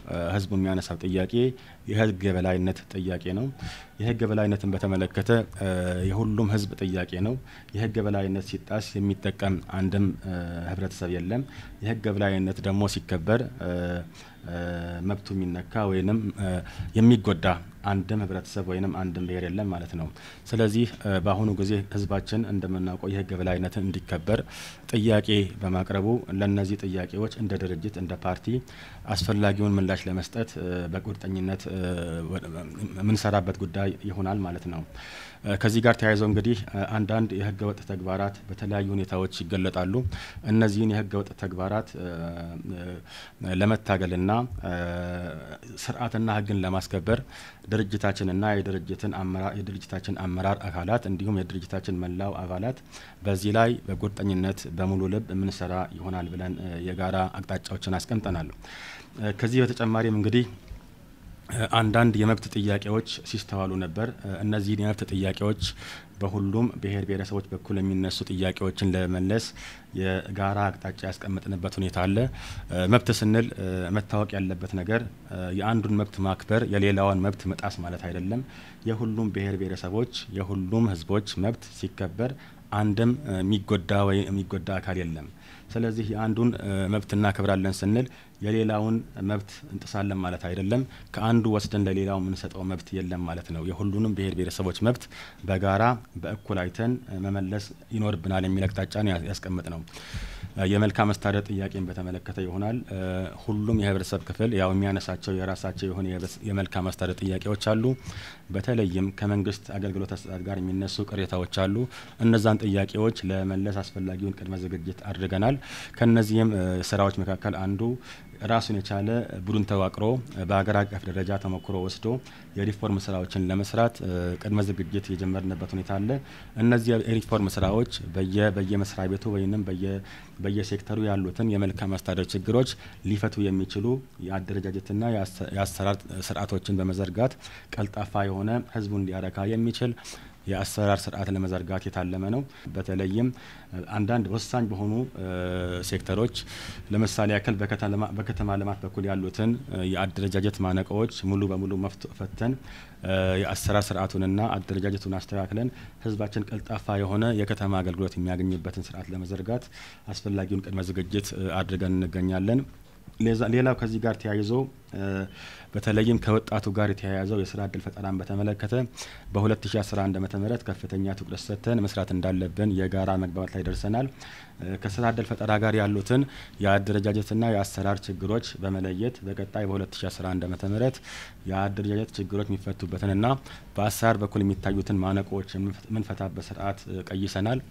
ህዝቡ የሚያነሳው ጥያቄ የህግ የበላይነት ጥያቄ ነው። የህግ የበላይነትን በተመለከተ የሁሉም ህዝብ ጥያቄ ነው። የህግ የበላይነት ሲጣስ የሚጠቀም አንድም ህብረተሰብ የለም። የህግ የበላይነት ደግሞ ሲከበር መብቱ የሚነካ ወይንም የሚጎዳ አንድም ህብረተሰብ ወይንም አንድም ብሔር የለም ማለት ነው። ስለዚህ በአሁኑ ጊዜ ህዝባችን እንደምናውቀው የህግ የበላይነትን እንዲከበር ጥያቄ በማቅረቡ ለነዚህ ጥያቄዎች እንደ ድርጅት እንደ ፓርቲ አስፈላጊውን ምላሽ ለመስጠት በቁርጠኝነት ምንሰራበት ጉዳይ ይሆናል ማለት ነው። ከዚህ ጋር ተያይዞ እንግዲህ አንዳንድ የህገ ወጥ ተግባራት በተለያዩ ሁኔታዎች ይገለጣሉ። እነዚህን የህገ ወጥ ተግባራት ለመታገልና ስርዓትና ህግን ለማስከበር ድርጅታችንና የድርጅታችን አመራር አካላት እንዲሁም የድርጅታችን መላው አባላት በዚህ ላይ በቁርጠኝነት በሙሉ ልብ ምንሰራ ይሆናል ብለን የጋራ አቅጣጫዎችን አስቀምጠናል። ከዚህ በተጨማሪም እንግዲህ አንዳንድ የመብት ጥያቄዎች ሲስተዋሉ ነበር። እነዚህ የመብት ጥያቄዎች በሁሉም ብሔር ብሔረሰቦች በኩል የሚነሱ ጥያቄዎችን ለመመለስ የጋራ አቅጣጫ ያስቀመጥንበት ሁኔታ አለ። መብት ስንል መታወቅ ያለበት ነገር የአንዱን መብት ማክበር የሌላውን መብት መጣስ ማለት አይደለም። የሁሉም ብሔር ብሔረሰቦች የሁሉም ህዝቦች መብት ሲከበር አንድም የሚጎዳ አካል የለም። ስለዚህ የአንዱን መብት እናከብራለን ስንል የሌላውን መብት እንጥሳለን ማለት አይደለም። ከአንዱ ወስደን ለሌላው የምንሰጠው መብት የለም ማለት ነው። የሁሉንም ብሔር ብሔረሰቦች መብት በጋራ በእኩል አይተን መመለስ ይኖርብናል የሚል አቅጣጫ ነው ያስቀመጥነው። የመልካም አስተዳደር ጥያቄን በተመለከተ ይሆናል። ሁሉም የህብረተሰብ ክፍል ያው የሚያነሳቸው የራሳቸው የሆነ የመልካም አስተዳደር ጥያቄዎች አሉ። በተለይም ከመንግስት አገልግሎት አሰጣጥ ጋር የሚነሱ ቅሬታዎች አሉ። እነዛን ጥያቄዎች ለመመለስ አስፈላጊውን ቅድመ ዝግጅት አድርገናል። ከነዚህም ስራዎች መካከል አንዱ ራሱን የቻለ ቡድን ተዋቅሮ በአገር አቀፍ ደረጃ ተሞክሮ ወስዶ የሪፎርም ስራዎችን ለመስራት ቅድመ ዝግጅት የጀመርንበት ሁኔታ አለ። እነዚህ የሪፎርም ስራዎች በየመስሪያ ቤቱ ወይንም በየሴክተሩ ያሉትን የመልካም አስተዳደር ችግሮች ሊፈቱ የሚችሉ የአደረጃጀትና የአሰራር ስርዓቶችን በመዘርጋት ቀልጣፋ የሆነ ህዝቡን ሊያረካ የሚችል የአሰራር ስርዓት ለመዘርጋት የታለመ ነው። በተለይም አንዳንድ ወሳኝ በሆኑ ሴክተሮች ለምሳሌ ያክል በከተማ ልማት በኩል ያሉትን የአደረጃጀት ማነቆዎች ሙሉ በሙሉ ፈተን የአሰራር ስርዓቱንና አደረጃጀቱን አስተካክለን ህዝባችን ቀልጣፋ የሆነ የከተማ አገልግሎት የሚያገኝበትን ስርዓት ለመዘርጋት አስፈላጊውን ቅድመ ዝግጅት አድርገን እንገኛለን። ሌላው ከዚህ ጋር ተያይዞ በተለይም ከወጣቱ ጋር የተያያዘው የስራ እድል ፈጠራን በተመለከተ በ2011 ዓ.ም ከፍተኛ ትኩረት ሰጥተን መስራት እንዳለብን የጋራ መግባባት ላይ ደርሰናል። ከስራ እድል ፈጠራ ጋር ያሉትን የአደረጃጀትና የአሰራር ችግሮች በመለየት በቀጣይ በ2011 ዓ.ም የአደረጃጀት ችግሮች የሚፈቱበትንና በአሰራር በኩል የሚታዩትን ማነቆዎች የምንፈታበት ስርዓት ቀይሰናል።